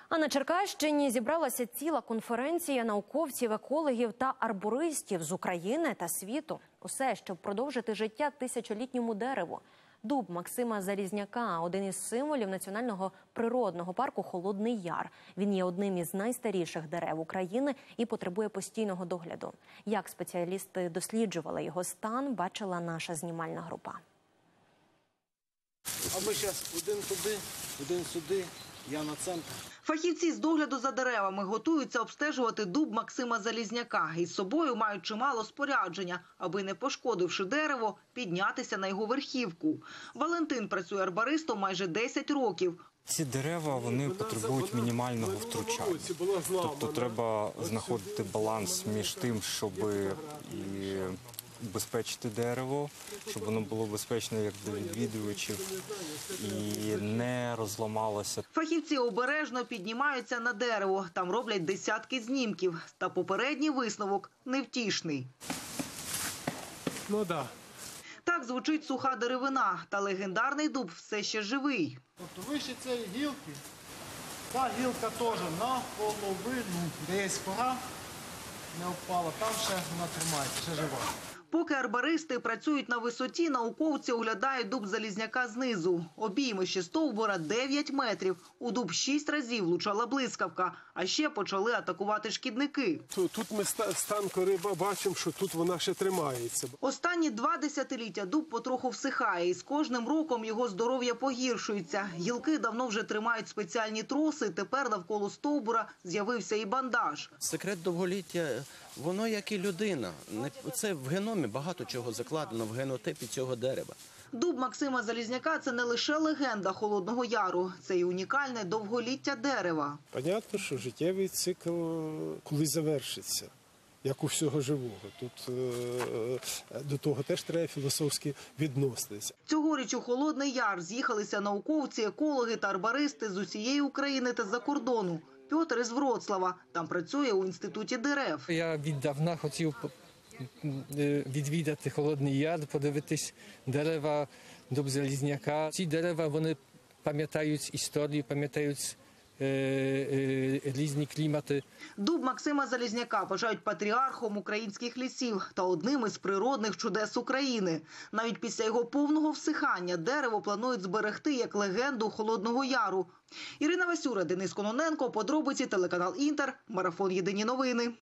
А на Черкащині зібралася ціла конференція науковців, екологів та арбористів з України та світу. Усе, щоб продовжити життя тисячолітньому дереву. Дуб Максима Залізняка – один із символів національного природного парку «Холодний Яр». Він є одним із найстаріших дерев України і потребує постійного догляду. Як спеціалісти досліджували його стан, бачила наша знімальна група. А ми зараз один туди, один сюди, я на центр. Фахівці з догляду за деревами готуються обстежувати дуб Максима Залізняка. Із собою мають чимало спорядження, аби, не пошкодивши дерево, піднятися на його верхівку. Валентин працює арбористом майже 10 років. Ці дерева, вони потребують мінімального втручання. Тобто треба знаходити баланс між тим, щоб і убезпечити дерево, щоб воно було безпечне як для відвідувачів і не розламалося. Фахівці обережно піднімаються на дерево. Там роблять десятки знімків. Та попередній висновок невтішний. Ну так. Так звучить суха деревина. Та легендарний дуб все ще живий. Тобто вище цієї гілки, та гілка теж наполовину, де є кора, не впала, там ще вона тримається, ще жива. Поки арбористи працюють на висоті, науковці оглядають дуб Залізняка знизу. Обіймище стовбура 9 метрів. У дуб 6 разів влучала блискавка. А ще почали атакувати шкідники. Тут ми стан кори бачимо, що тут вона ще тримається. Останні 2 десятиліття дуб потроху всихає. І з кожним роком його здоров'я погіршується. Гілки давно вже тримають спеціальні троси. Тепер навколо стовбура з'явився і бандаж. Секрет довголіття, воно як і людина. Це в геномі багато чого закладено, в генотипі цього дерева. Дуб Максима Залізняка – це не лише легенда Холодного Яру. Це і унікальне довголіття дерева. Понятно, що життєвий цикл колись завершиться, як у всього живого. Тут до того теж треба філософськи відноситися. Цьогоріч у Холодний Яр з'їхалися науковці, екологи та арбористи з усієї України та з-за кордону. Петр із Вроцлава. Там працює у Інституті дерев. Я віддавна хотів відвідати Холодний Яр, подивитись дерева, дуб Залізняка. Ці дерева, вони пам'ятають історію, пам'ятають різні клімати. Дуб Максима Залізняка вважають патріархом українських лісів та одним із природних чудес України. Навіть після його повного всихання дерево планують зберегти як легенду Холодного Яру. Ірина Васюра, Денис Кононенко, подробиці, телеканал Інтер, марафон «Єдині новини».